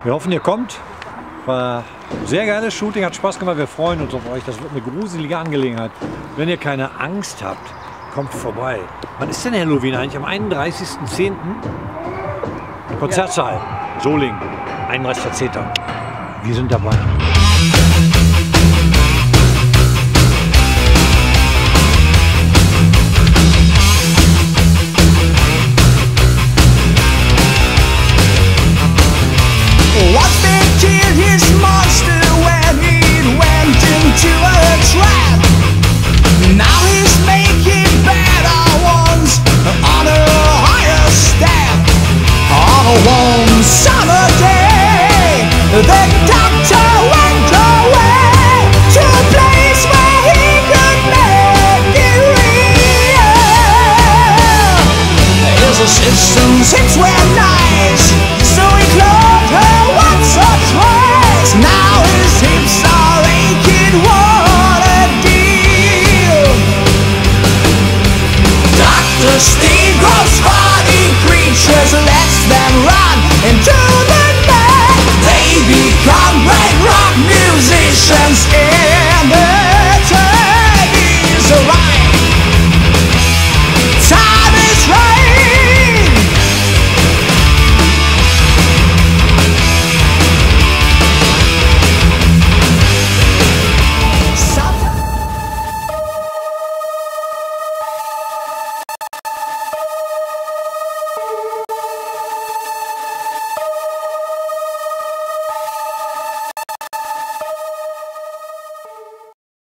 Wir hoffen, ihr kommt. War ein sehr geiles Shooting, hat Spaß gemacht. Wir freuen uns auf euch. Das wird eine gruselige Angelegenheit. Wenn ihr keine Angst habt, kommt vorbei. Wann ist denn Halloween eigentlich? Am 31.10. Konzertsaal, Solingen, 31.10. Wir sind dabei. Once they killed his monster when he went into a trap. Now he's making better ones on a higher step. On a warm summer day, the doctor went away to a place where he could make it real. His assistants were nice, so he cloned her once or twice. Now his hips are aching, what a deal. Dr. Steve grows funny creatures, lets them run into the night. They become great rock musicians.